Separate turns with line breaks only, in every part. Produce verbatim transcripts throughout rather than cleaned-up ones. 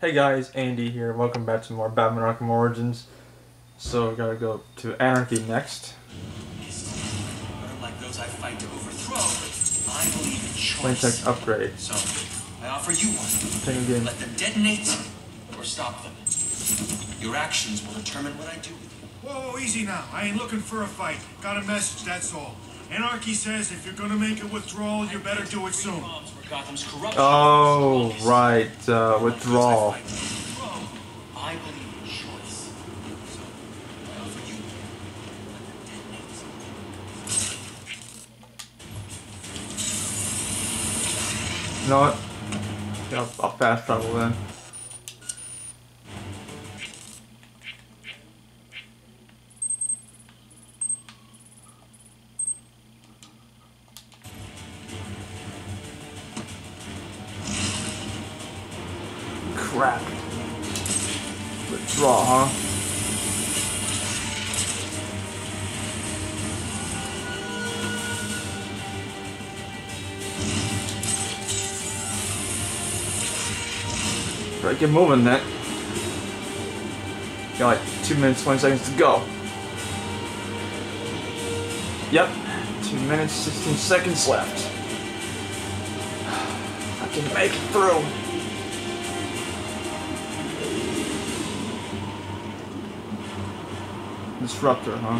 Hey guys, Andy here. Welcome back to more Batman Arkham Origins. So we gotta go to Anarchy next.
Like those I fight to overthrow, I believe in choice.
Plain text upgrade.
So I offer you one.
Take again.
Let them detonate or stop them. Your actions will determine what I do with you.
Whoa, easy now. I ain't looking for a fight. Got a message, that's all. Anarchy says if you're gonna make a withdrawal, you better do it soon.
Oh, right. Uh, withdrawal.
I believe in choice. So I offer you one.
You know what? Yeah, I'll, I'll fast travel then. Crap. Withdraw, huh? Right, get moving then. Got like two minutes, twenty seconds to go. Yep, two minutes, sixteen seconds left. I can make it through. Disruptor, huh?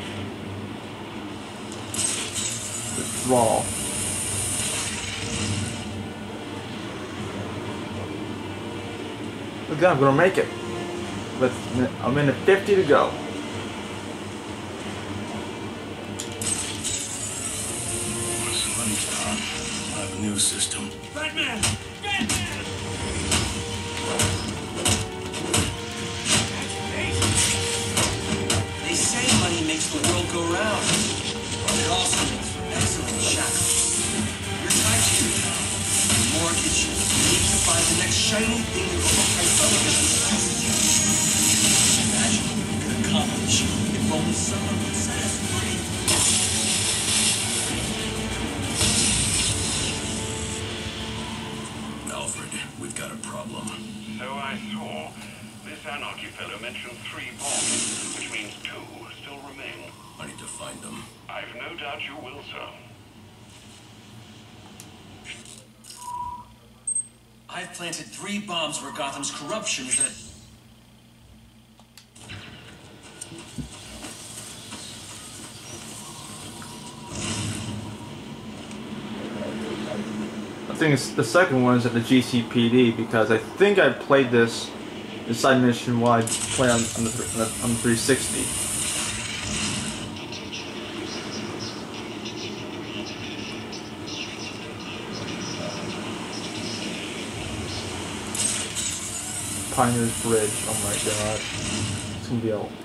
Withdrawal. Look at that, I'm gonna make it. With a minute fifty to go.
I have a new system. Batman! Batman!
They say money makes the world go round, but it also makes for excellent shackles. You're tied to your job, your mortgage, you need to find the next shiny thing your overpriced television produces you. Imagine what we could accomplish if only someone would set us free.
Alfred, we've got a problem.
So I saw. This Anarchy fellow mentioned three bombs, which means two still remain.
I need to find them.
I've no doubt you will, sir.
I've planted three bombs where Gotham's corruption is at...
I think it's the second one is at the G C P D because I think I played this this side mission while I played on, on, the, on the three sixty. Pioneer's Bridge, oh my god. It's gonna be a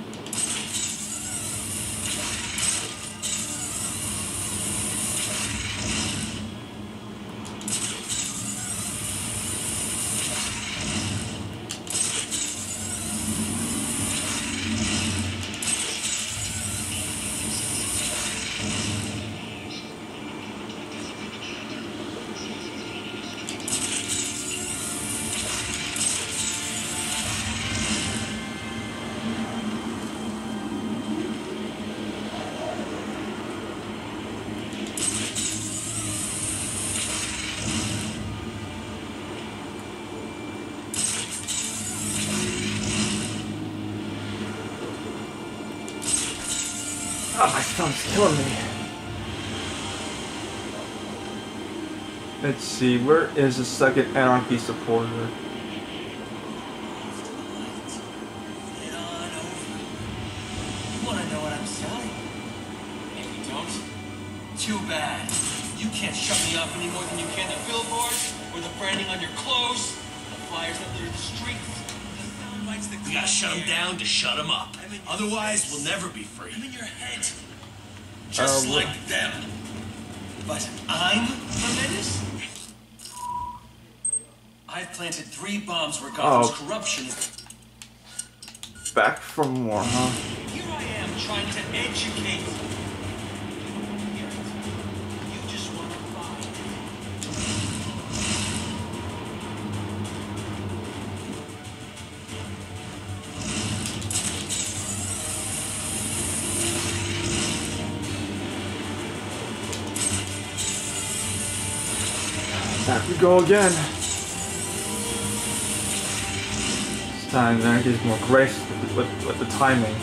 oh, my thumb's killing me. Let's see, where is the second Anarchy supporter?
Get on over. You want to know what I'm selling? And you don't? Too bad. You can't shut me up any more than you can the billboards, or the branding on your clothes, the flyers that litter the streets, the sound bites that...
We gotta shut them down to shut them up.
I'm in your
Otherwise,
head.
we'll never be free.
I'm in your head.
Just
Uh,
like them.
But I'm the menace? I've planted three bombs where Gotham's
Oh.
corruption is...
Back for more, huh?
Here I am trying to educate. You just want to fight.
Back we go again. This time Anarchy's more gracious with the, with, with the timing.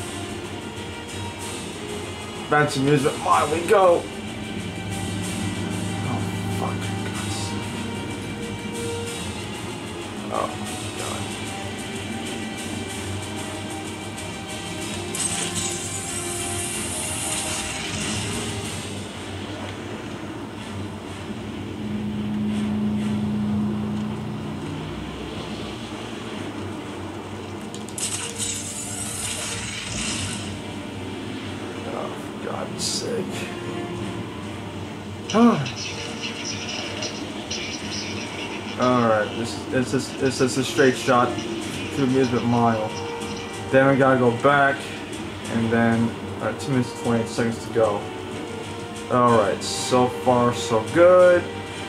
Fancy Amusement Mile we go! Oh fuck. Oh my god. God's sake. Alright, this, this, is, this is a straight shot to Amusement Mile. Then we gotta go back, and then uh, two minutes and twenty-eight seconds to go. Alright, so far so good.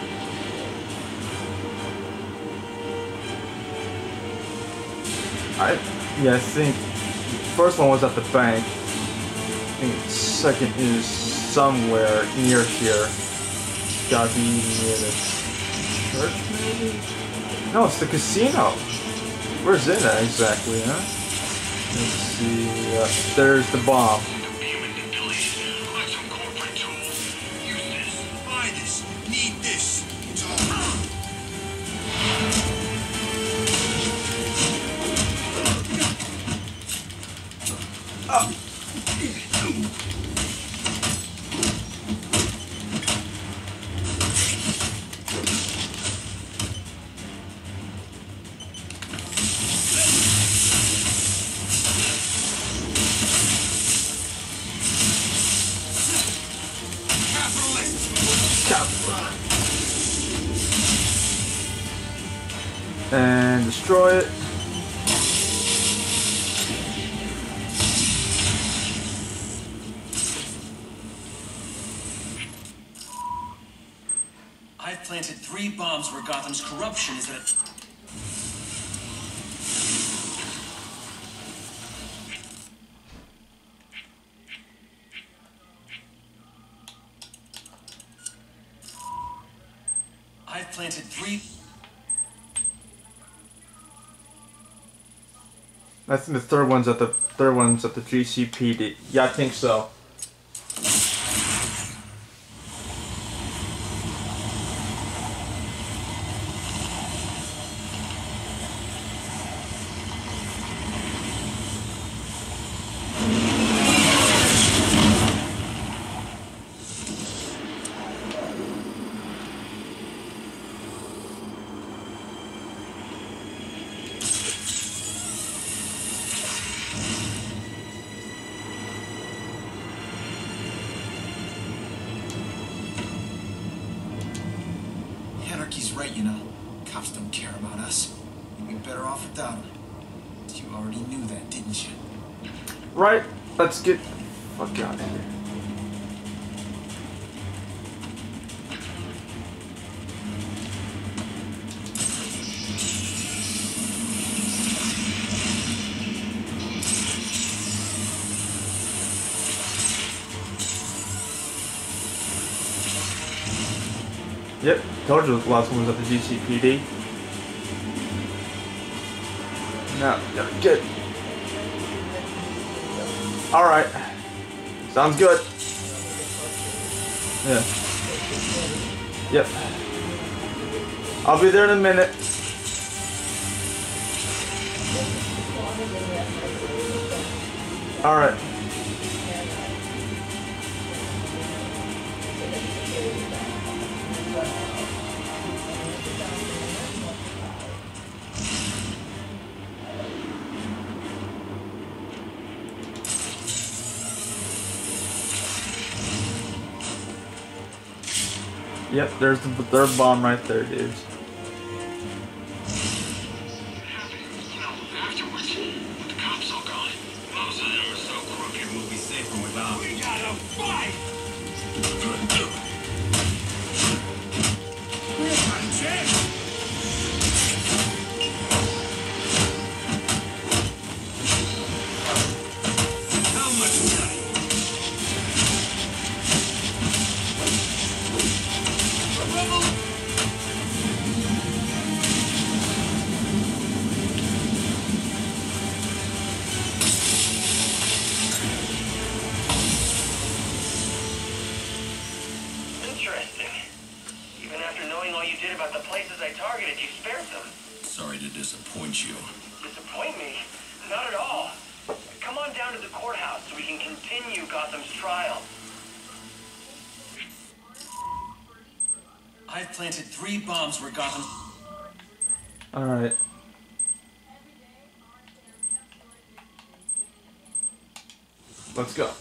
I, yeah, I think the first one was at the bank. I think the second is somewhere near here. Gotta be near the church, maybe? No, it's the casino. Where's it at exactly, huh? Let's see. Uh, there's the bomb.
Buy this. Need this.
And destroy it.
I've planted three bombs where Gotham's corruption is at a... I've planted three...
I think the third one's at the third one's at the G C P D. Yeah, I think so.
Anarchy's right, you know. Cops don't care about us. We'd be better off without them. You already knew that, didn't you?
Right, let's get the fuck out of here. Yep, told you the last one was at the G C P D. Now, gotta get. Alright. Sounds good. Yeah. Yep. I'll be there in a minute. Alright. Yep, there's the third bomb right there, dudes.
Afterwards, with the cops all gone, most of them are so crooked we'll be safer without. We gotta fight!
How much time?
to disappoint you.
Disappoint me? Not at all. Come on down to the courthouse so we can continue Gotham's trial.
I've planted three bombs where Gotham...
Alright. Let's go.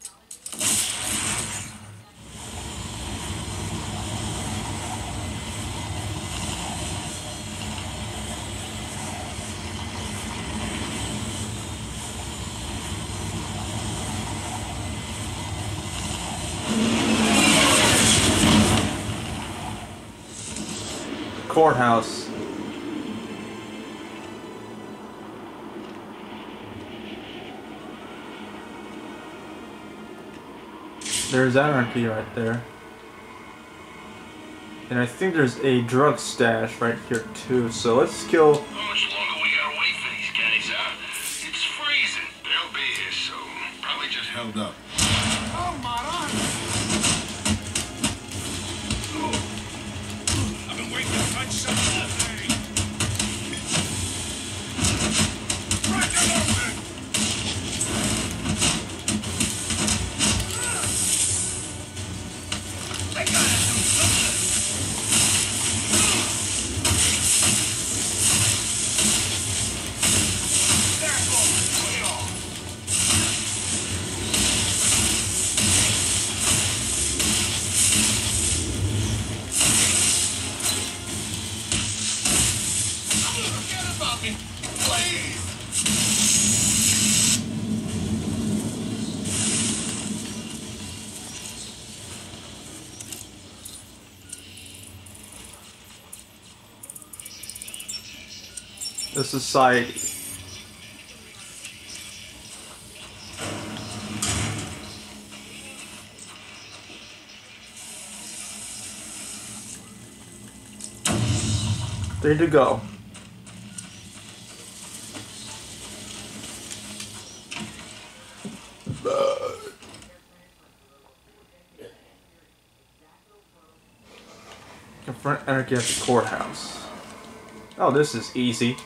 Courthouse. There's Anarchy right there. And I think there's a drug stash right here too, so let's kill...
How much longer we gotta wait for these guys, huh? It's freezing. They'll be here soon. Probably just held up.
Oh, Maran!
I've been waiting to touch something all day.
Crack it open!
I gotta do something. That's all. Put it on. Forget about me, please.
the society. Ready to go. Confront Anarchy at the courthouse. Oh, this is easy.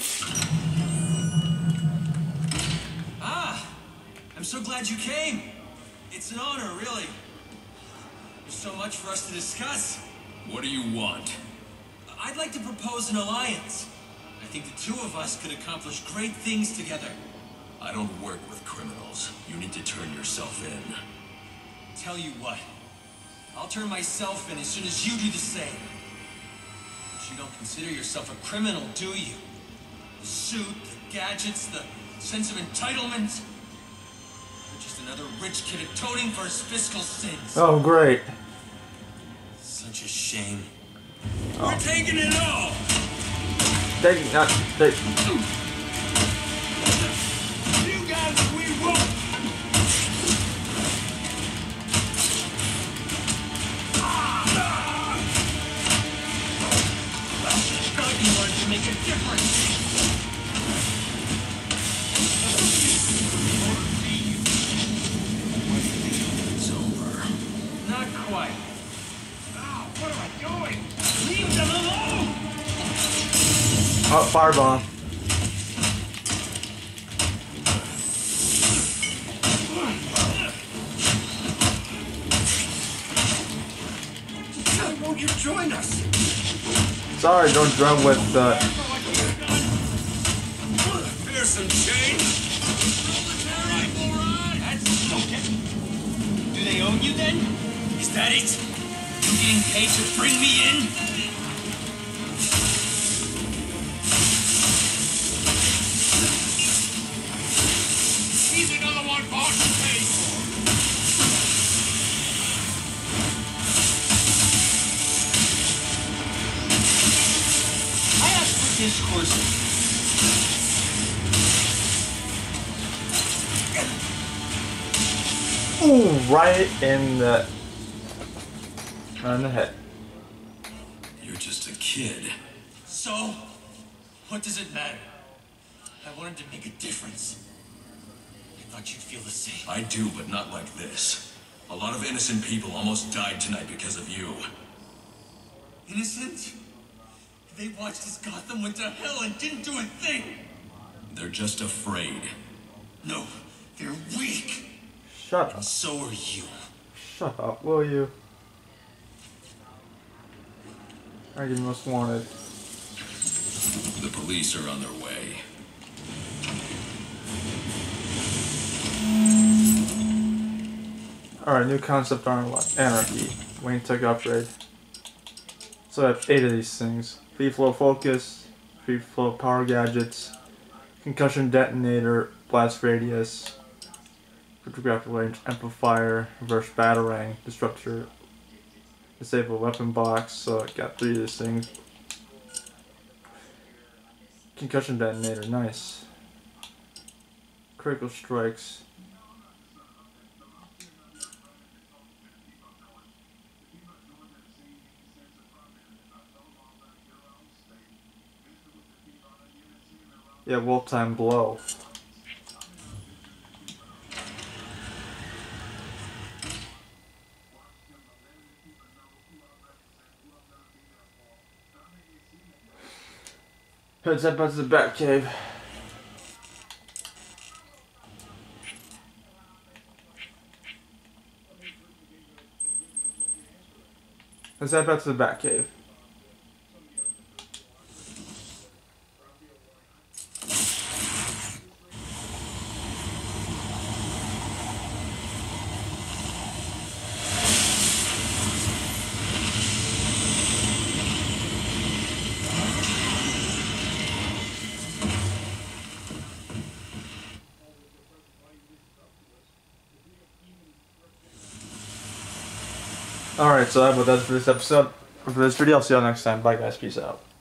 Ah! I'm so glad you came. It's an honor, really. There's so much for us to discuss.
What do you want?
I'd like to propose an alliance. I think the two of us could accomplish great things together.
I don't work with criminals. You need to turn yourself in.
Tell you what, I'll turn myself in as soon as you do the same. But you don't consider yourself a criminal, do you? The suit, the gadgets, the sense of entitlement. You're just another rich kid atoning for his fiscal sins.
Oh, great.
Such a shame.
Oh.
We're taking it all!
Take not take.
You guys, we won't! You wanted to make a difference. It's over. Not quite. Oh, what am I doing? Leave them alone!
Oh, firebomb.
Why won't you join us?
Sorry, don't drum with uh
Here's some change. Alright, alright. That's okay. Do they own you then? Is that it? You getting paid to bring me in?
He's another one boss pays for.
I asked for discourse.
ooh, right in the right in the head.
You're just a kid.
So, what does it matter? I wanted to make a difference. I thought you'd feel the same.
I do, but not like this. A lot of innocent people almost died tonight because of you.
Innocent? They watched as Gotham went to hell and didn't do a thing. They're just afraid. No, they're weak.
Shut up.
And so are you.
Shut up, will you? Are you most wanted?
The police are on their way.
Alright, new concept art unlocked. Anarchy. Wayne took upgrade. So I have eight of these things. Free flow focus, free flow power gadgets, concussion detonator, blast radius, cryptographic range amplifier, reverse batarang, disruptor, disable weapon box. So I got three of these things. Concussion detonator, nice. Critical strikes. Yeah, Wolf Time Blow. Let's head back to the Batcave. Let's head back to the Batcave. Alright, so that's for this episode. For this video, I'll see you all next time. Bye guys, peace out.